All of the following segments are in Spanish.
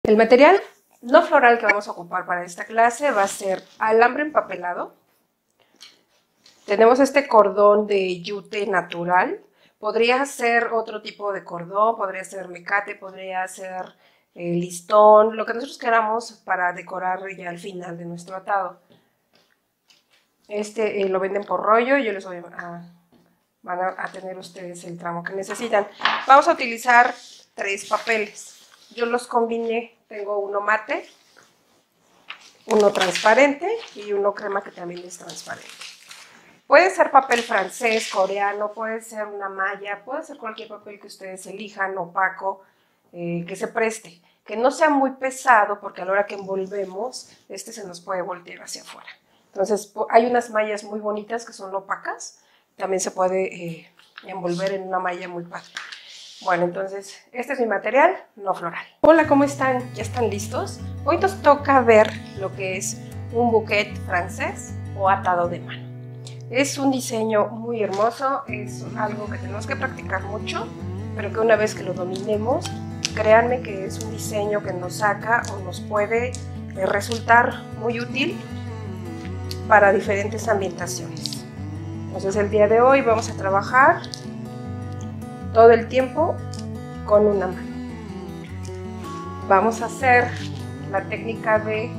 El material no floral que vamos a ocupar para esta clase va a ser alambre empapelado. Tenemos este cordón de yute natural. Podría ser otro tipo de cordón, podría ser mecate, podría ser listón, lo que nosotros queramos para decorar ya al final de nuestro atado. Este lo venden por rollo y yo les voy van a tener ustedes el tramo que necesitan. Vamos a utilizar 3 papeles. Yo los combiné, tengo uno mate, uno transparente y uno crema que también es transparente. Puede ser papel francés, coreano, puede ser una malla, puede ser cualquier papel que ustedes elijan, opaco, que se preste. Que no sea muy pesado porque a la hora que envolvemos, se nos puede voltear hacia afuera. Entonces hay unas mallas muy bonitas que son opacas, también se puede envolver en una malla muy padre. Bueno, entonces este es mi material no floral. Hola, ¿cómo están? ¿Ya están listos? Hoy nos toca ver lo que es un bouquet francés o atado de mano. Es un diseño muy hermoso, es algo que tenemos que practicar mucho, pero que una vez que lo dominemos, créanme que es un diseño que nos saca o nos puede resultar muy útil para diferentes ambientaciones. Entonces el día de hoy vamos a trabajar todo el tiempo con una mano. Vamos a hacer la técnica de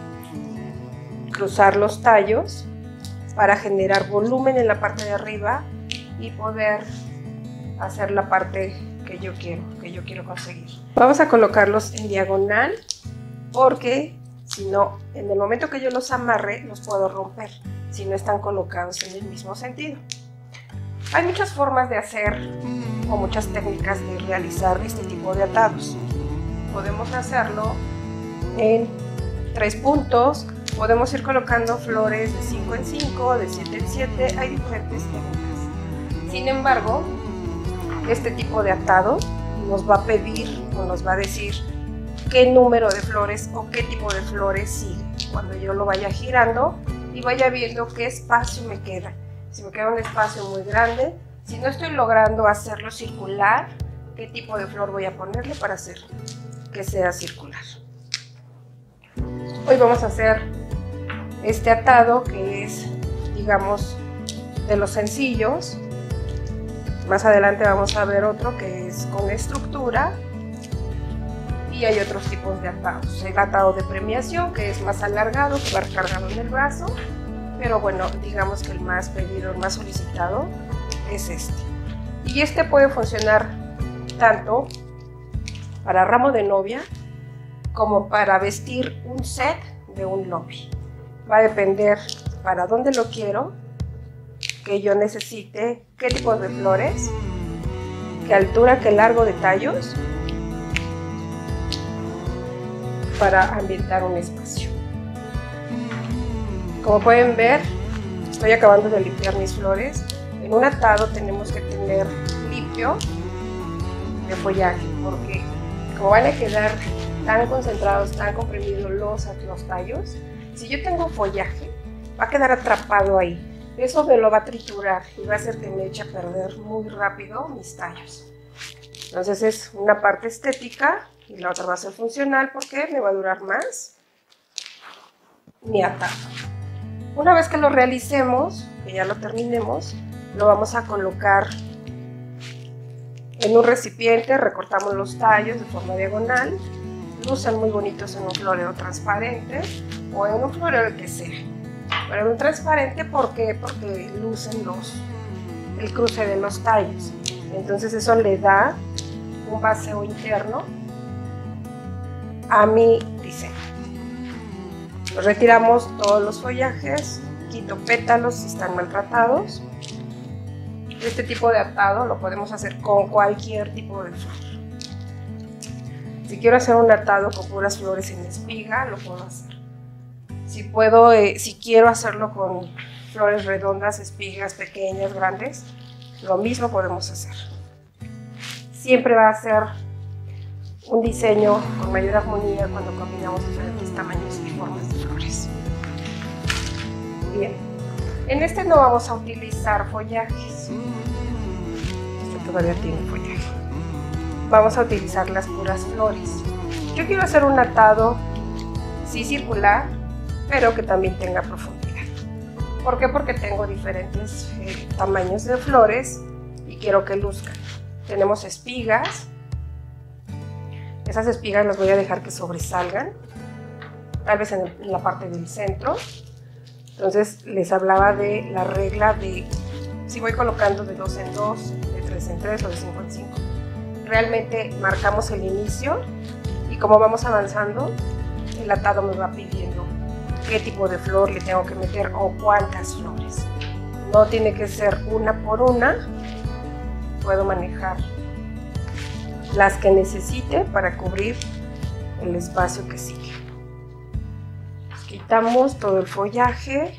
cruzar los tallos para generar volumen en la parte de arriba y poder hacer la parte que yo quiero conseguir. Vamos a colocarlos en diagonal porque si no, en el momento que yo los amarre, los puedo romper si no están colocados en el mismo sentido. Hay muchas formas de hacer o muchas técnicas de realizar este tipo de atados. Podemos hacerlo en 3 puntos, podemos ir colocando flores de 5 en 5, de 7 en 7, hay diferentes técnicas. Sin embargo, este tipo de atado nos va a pedir o nos va a decir qué número de flores o qué tipo de flores sigue. Cuando yo lo vaya girando y vaya viendo qué espacio me queda. Si me queda un espacio muy grande, si no estoy logrando hacerlo circular, qué tipo de flor voy a ponerle para hacer que sea circular. Hoy vamos a hacer este atado que es, digamos, de los sencillos. Más adelante vamos a ver otro que es con estructura y hay otros tipos de atados. El atado de premiación que es más alargado, que va recargado en el brazo, pero bueno, digamos que el más pedido, el más solicitado es este. Y este puede funcionar tanto para ramo de novia como para vestir un set de un lobby. Va a depender para dónde lo quiero, que yo necesite, qué tipo de flores, qué altura, qué largo de tallos para ambientar un espacio. Como pueden ver, estoy acabando de limpiar mis flores. En un atado tenemos que tener limpio de follaje, porque como van a quedar tan concentrados, tan comprimidos los tallos, si yo tengo follaje, va a quedar atrapado ahí. Eso me lo va a triturar y va a hacer que me eche a perder muy rápido mis tallos. Entonces es una parte estética y la otra va a ser funcional porque me va a durar más mi atado. Una vez que lo realicemos, que ya lo terminemos, lo vamos a colocar en un recipiente, recortamos los tallos de forma diagonal, lucen muy bonitos en un florero transparente o en un florero el que sea. Pero en un transparente, ¿por qué? Porque lucen el cruce de los tallos. Entonces eso le da un baseo interno a mi diseño. Retiramos todos los follajes, quito pétalos si están maltratados. Este tipo de atado lo podemos hacer con cualquier tipo de flor. Si quiero hacer un atado con puras flores en espiga, lo puedo hacer. Si quiero hacerlo con flores redondas, espigas pequeñas, grandes, lo mismo podemos hacer. Siempre va a ser un diseño con mayor armonía cuando combinamos diferentes tamaños y formas de flores. Bien, en este no vamos a utilizar follajes. Este todavía tiene follaje. Vamos a utilizar las puras flores. Yo quiero hacer un atado, sí circular, pero que también tenga profundidad. ¿Por qué? Porque tengo diferentes tamaños de flores y quiero que luzcan. Tenemos espigas. Esas espigas las voy a dejar que sobresalgan, tal vez en la parte del centro. Entonces les hablaba de la regla de si voy colocando de 2 en 2, de 3 en 3 o de 5 en 5. Realmente marcamos el inicio y como vamos avanzando, el atado me va pidiendo qué tipo de flor le tengo que meter o cuántas flores. No tiene que ser una por una, puedo manejar las que necesite para cubrir el espacio que sigue. Quitamos todo el follaje.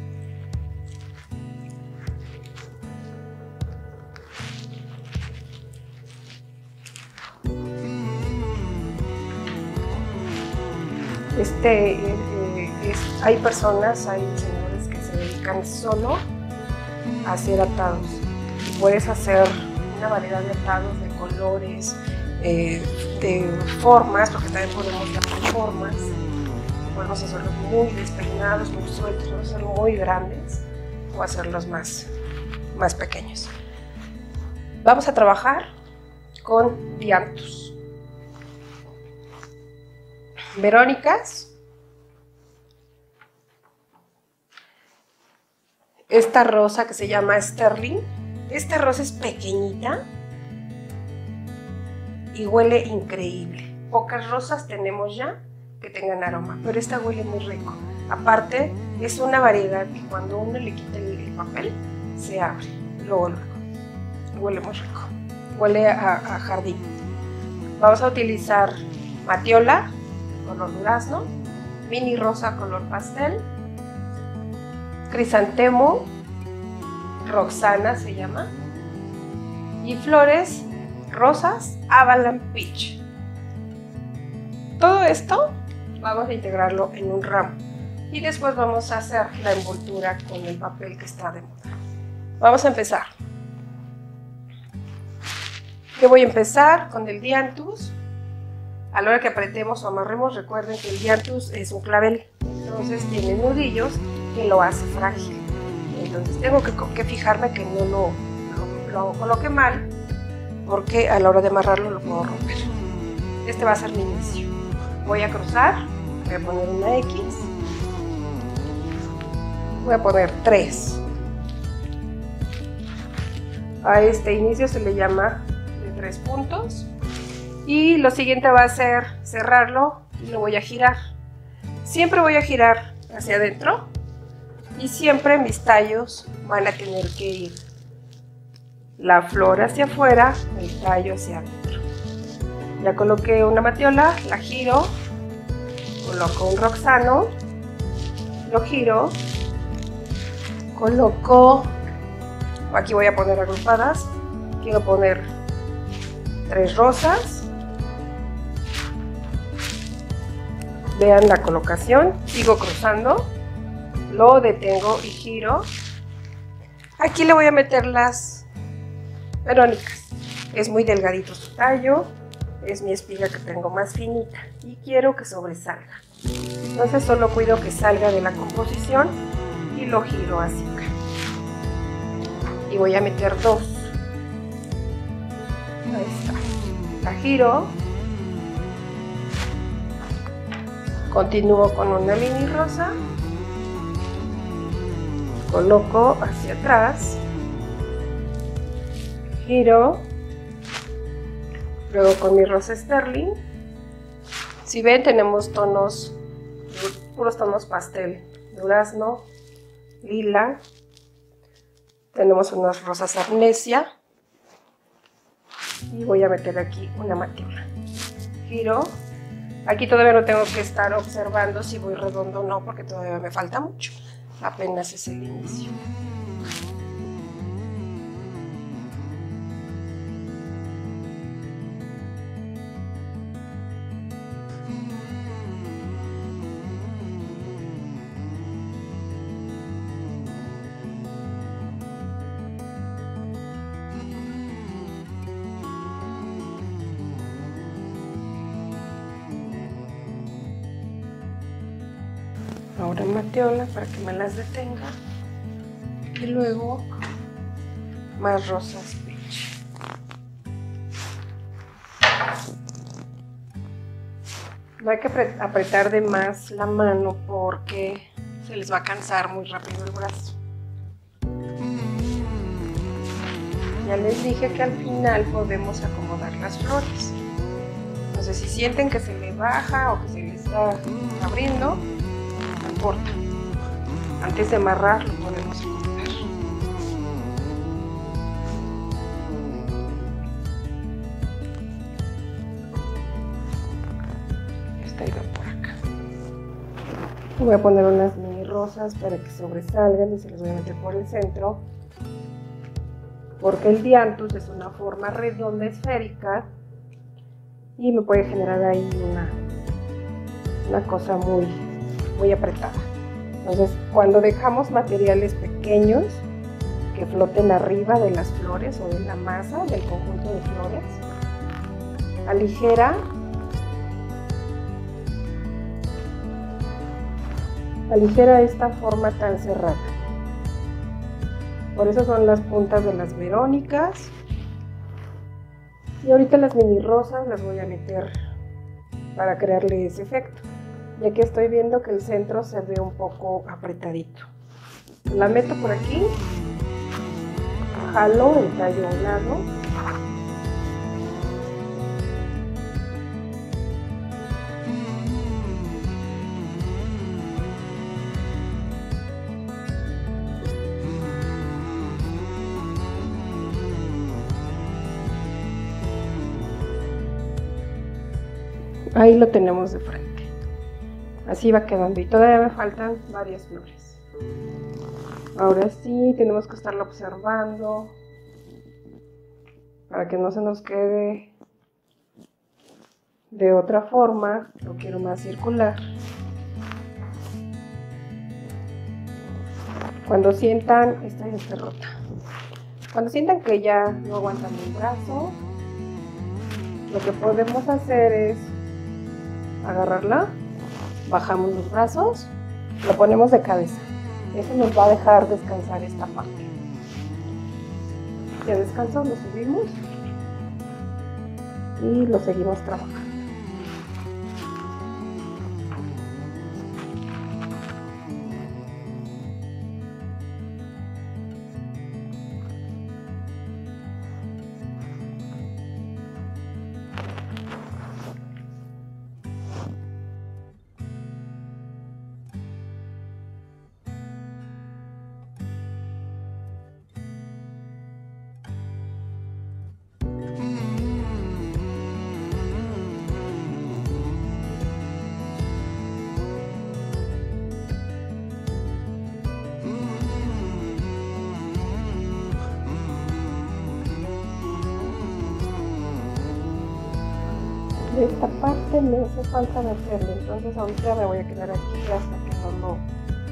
Hay personas, hay señores que se dedican solo a hacer atados. Y puedes hacer una variedad de atados, de colores, de formas, porque también podemos hacer formas. Podemos hacerlos muy despeinados, muy sueltos, podemos hacerlos muy grandes o hacerlos más pequeños. Vamos a trabajar con dianthus. Verónicas. Esta rosa que se llama Sterling. Esta rosa es pequeñita y huele increíble. Pocas rosas tenemos ya que tengan aroma, pero esta huele muy rico. Aparte, es una variedad que cuando uno le quita el papel, se abre. Luego. Huele muy rico. Huele a jardín. Vamos a utilizar matiola, color durazno, mini rosa, color pastel, crisantemo, Roxana se llama, y flores rosas Avalanche Peach. Todo esto vamos a integrarlo en un ramo y después vamos a hacer la envoltura con el papel que está de moda. Vamos a empezar. Yo voy a empezar con el dianthus. A la hora que apretemos o amarremos, recuerden que el dianthus es un clavel, entonces tiene nudillos que lo hace frágil. Entonces tengo que fijarme que no lo coloque mal, porque a la hora de amarrarlo lo puedo romper. Este va a ser mi inicio. Voy a cruzar, voy a poner una X, voy a poner 3. A este inicio se le llama de 3 puntos. Y lo siguiente va a ser cerrarlo y lo voy a girar. Siempre voy a girar hacia adentro y siempre mis tallos van a tener que ir la flor hacia afuera, el tallo hacia adentro. Ya coloqué una matiola, la giro, coloco un roxano, lo giro, coloco, aquí voy a poner agrupadas, quiero poner 3 rosas. Vean la colocación, sigo cruzando, lo detengo y giro. Aquí le voy a meter las verónicas. Es muy delgadito su tallo, es mi espiga que tengo más finita y quiero que sobresalga. Entonces solo cuido que salga de la composición y lo giro hacia acá. Y voy a meter 2. Ahí está. La giro. Continúo con una mini rosa, coloco hacia atrás, giro, luego con mi rosa Sterling. Si ven, tenemos tonos, puros tonos pastel, durazno, lila, tenemos unas rosas arnesia y voy a meter aquí una matiola. Giro. Aquí todavía no tengo que estar observando si voy redondo o no, porque todavía me falta mucho. Apenas es el inicio. Ahora Mateola para que me las detenga. Y luego más rosas peach. No hay que apretar de más la mano porque se les va a cansar muy rápido el brazo. Ya les dije que al final podemos acomodar las flores. Entonces si sienten que se le baja o que se le está abriendo, no importa. Antes de amarrar lo podemos acomodar. Esta iba por acá. Voy a poner unas mini rosas para que sobresalgan y se las voy a meter por el centro. Porque el dianthus es una forma redonda esférica y me puede generar ahí una cosa muy apretada. Entonces, cuando dejamos materiales pequeños que floten arriba de las flores o de la masa del conjunto de flores, aligera esta forma tan cerrada. Por eso son las puntas de las verónicas. Y ahorita las mini rosas las voy a meter para crearle ese efecto, ya que estoy viendo que el centro se ve un poco apretadito. La meto por aquí, jalo el tallo a un lado. Ahí lo tenemos de frente. Así va quedando y todavía me faltan varias flores. Ahora sí, tenemos que estarlo observando para que no se nos quede de otra forma. Lo quiero más circular. Cuando sientan, esta ya está rota. Cuando sientan que ya no aguantan el brazo, lo que podemos hacer es agarrarla, bajamos los brazos, lo ponemos de cabeza. Eso nos va a dejar descansar esta parte. Ya descansó, lo subimos y lo seguimos trabajando. De esta parte me hace falta meterle, entonces ahorita me voy a quedar aquí hasta que no lo...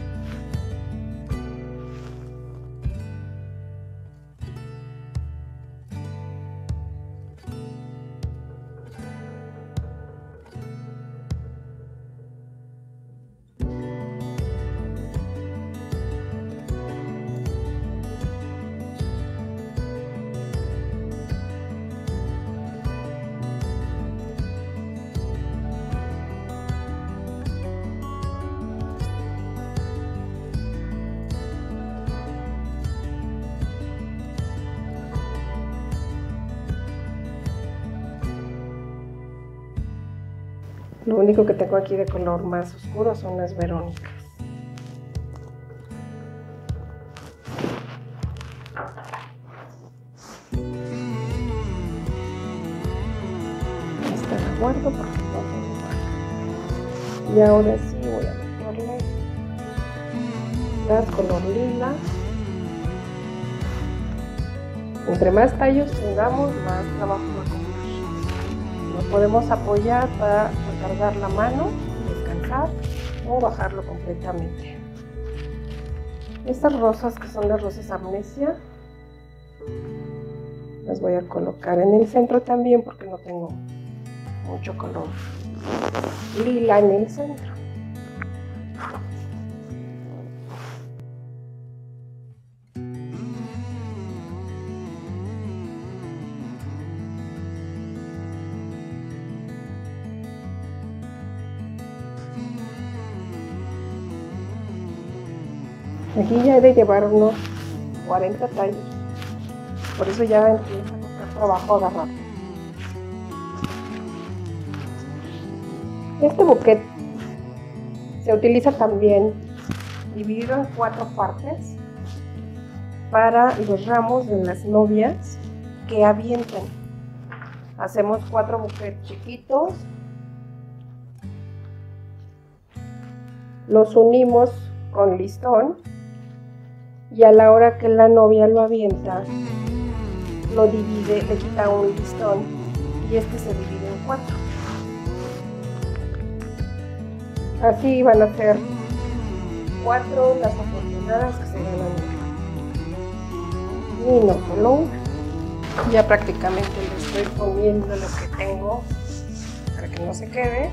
Lo único que tengo aquí de color más oscuro son las verónicas. Esta la guardo porque no tengo más. Y ahora sí voy a meterle las color lila. Entre más tallos tengamos, más trabajo va a costar. Nos podemos apoyar para recargar la mano, descansar o bajarlo completamente. Estas rosas, que son las rosas amnesia, las voy a colocar en el centro también porque no tengo mucho color lila en el centro. Aquí ya he de llevar unos 40 tallos. Por eso ya empieza a costar trabajo agarrar. Este buquet se utiliza también dividido en 4 partes para los ramos de las novias que avientan. Hacemos 4 buquets chiquitos, los unimos con listón y a la hora que la novia lo avienta, lo divide, le quita un listón y este se divide en 4. Así van a ser 4 las afortunadas que se ganan y no solo una. Ya prácticamente le estoy poniendo lo que tengo para que no se quede.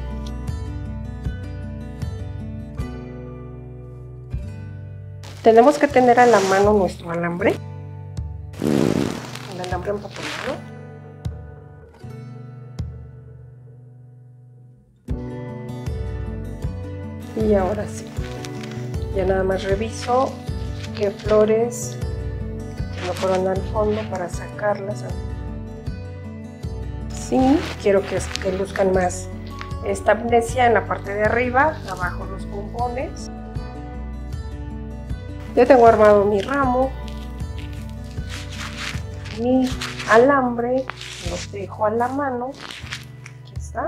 Tenemos que tener a la mano nuestro alambre, el alambre empapelado. Y ahora sí, ya nada más reviso qué flores me fueron al fondo para sacarlas. Sí, quiero que luzcan más esta amnesia en la parte de arriba, abajo los pompones. Ya tengo armado mi ramo, mi alambre, los dejo a la mano. Aquí está.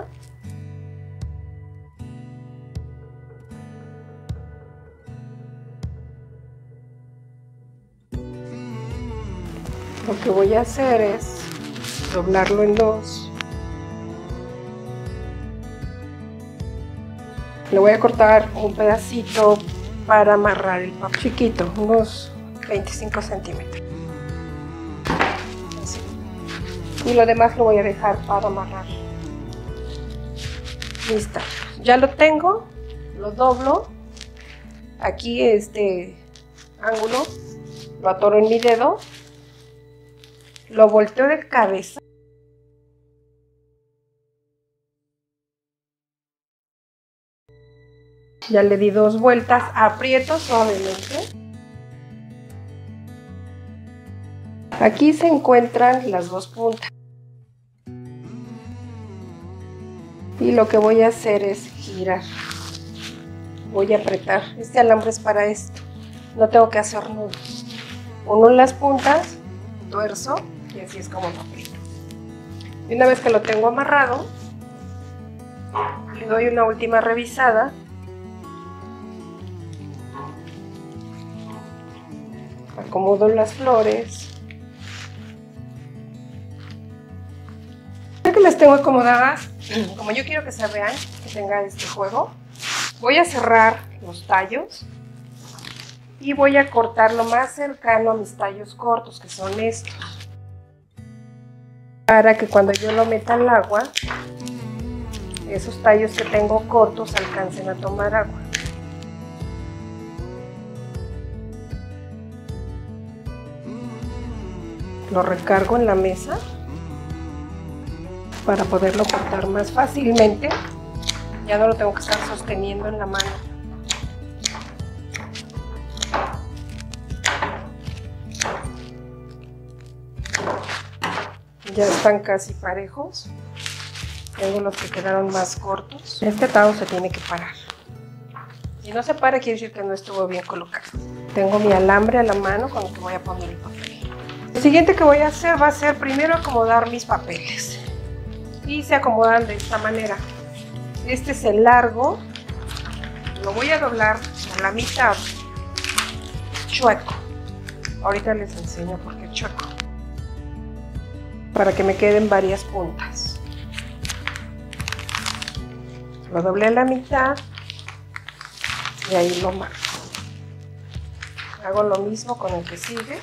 Lo que voy a hacer es doblarlo en 2. Le voy a cortar un pedacito para amarrar el papel chiquito, unos 25 centímetros. Así. Y lo demás lo voy a dejar para amarrar. Listo. Ya lo tengo, lo doblo. Aquí este ángulo lo atoro en mi dedo. Lo volteo de cabeza. Ya le di 2 vueltas, aprieto suavemente. Aquí se encuentran las 2 puntas. Y lo que voy a hacer es girar. Voy a apretar. Este alambre es para esto. No tengo que hacer nudos. Uno en las puntas, tuerzo. Y así es como lo aprieto. Y una vez que lo tengo amarrado, le doy una última revisada. Acomodo las flores. Ya que las tengo acomodadas, como yo quiero que se vean, que tenga este juego, voy a cerrar los tallos y voy a cortar lo más cercano a mis tallos cortos, que son estos. Para que cuando yo lo meta al agua, esos tallos que tengo cortos alcancen a tomar agua. Lo recargo en la mesa para poderlo cortar más fácilmente. Ya no lo tengo que estar sosteniendo en la mano. Ya están casi parejos. Tengo los que quedaron más cortos. Este atado se tiene que parar. Si no se para, quiere decir que no estuvo bien colocado. Tengo mi alambre a la mano con el que voy a poner el papel. Lo siguiente que voy a hacer va a ser primero acomodar mis papeles. Y se acomodan de esta manera. Este es el largo. Lo voy a doblar a la mitad. Chueco. Ahorita les enseño por qué chueco. Para que me queden varias puntas. Lo doblé a la mitad y ahí lo marco. Hago lo mismo con el que sigue.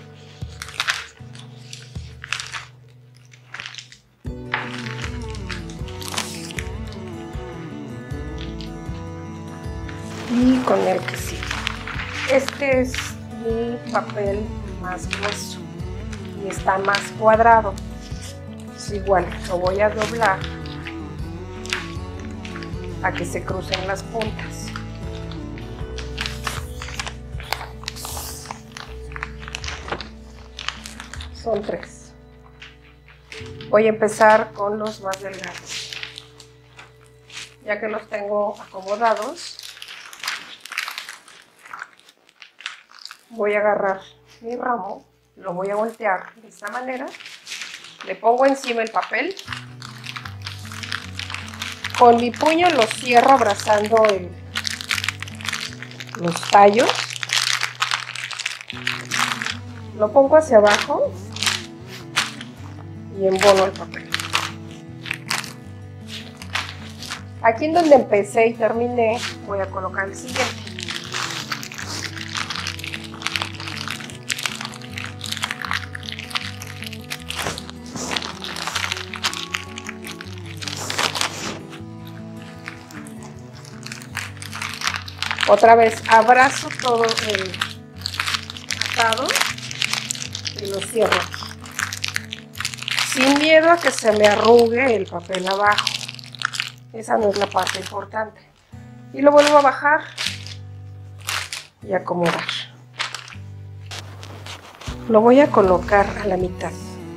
Y con el que sigue. Este es mi papel más grueso y está más cuadrado. Es igual, lo voy a doblar a que se crucen las puntas. Son 3. Voy a empezar con los más delgados. Ya que los tengo acomodados, voy a agarrar mi ramo, lo voy a voltear de esta manera, le pongo encima el papel, con mi puño lo cierro abrazando los tallos, lo pongo hacia abajo y embono el papel. Aquí en donde empecé y terminé voy a colocar el siguiente. Otra vez abrazo todo el atado y lo cierro sin miedo a que se me arrugue el papel abajo. Esa no es la parte importante. Y lo vuelvo a bajar y acomodar. Lo voy a colocar a la mitad.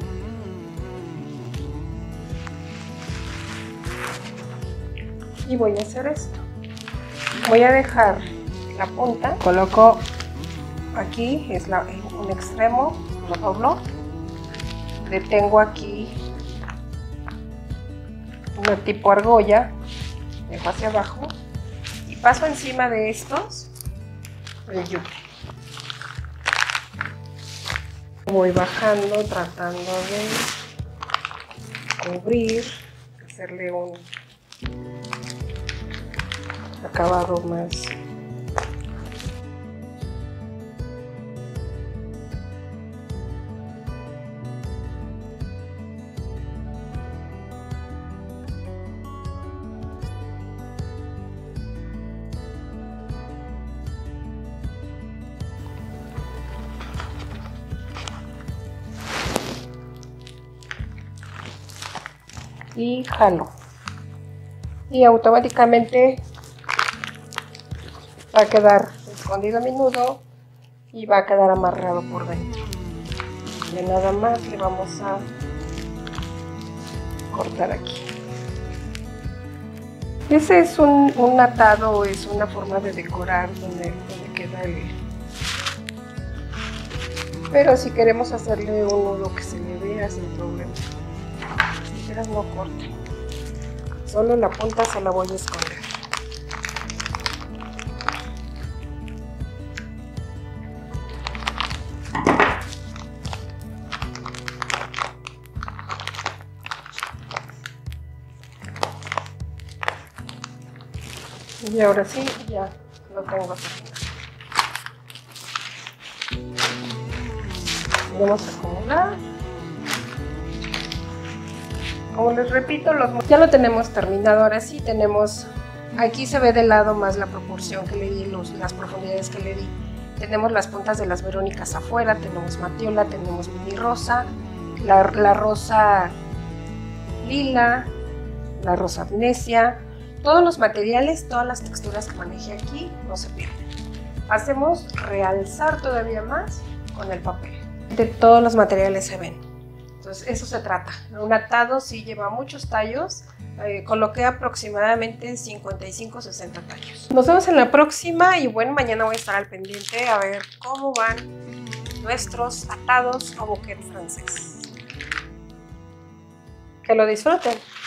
Y voy a hacer esto. Voy a dejar la punta, coloco aquí, es un extremo, lo doblo, detengo aquí una tipo argolla, dejo hacia abajo y paso encima de estos el yuque. Voy bajando tratando de cubrir, hacerle un acabado más. Y jalo. Y automáticamente va a quedar escondido mi nudo y va a quedar amarrado por dentro. Y nada más le vamos a cortar aquí. Ese es un atado, es una forma de decorar donde queda el... Pero si queremos hacerle un nudo que se le vea sin problema, las tijeras no cortan. Solo la punta se la voy a esconder. Y ahora sí, ya lo tengo terminado. Vamos a acomodar. Como les repito, ya lo tenemos terminado. Ahora sí tenemos, aquí se ve de lado más la proporción que le di, las profundidades que le di. Tenemos las puntas de las verónicas afuera, tenemos matiola, tenemos mini rosa, la rosa lila, la rosa amnesia. Todos los materiales, todas las texturas que manejé aquí no se pierden. Hacemos realzar todavía más con el papel. De todos los materiales se ven. Entonces eso se trata. Un atado sí lleva muchos tallos. Coloqué aproximadamente 55-60 tallos. Nos vemos en la próxima y bueno, mañana voy a estar al pendiente a ver cómo van nuestros atados o bouquet francés. Que lo disfruten.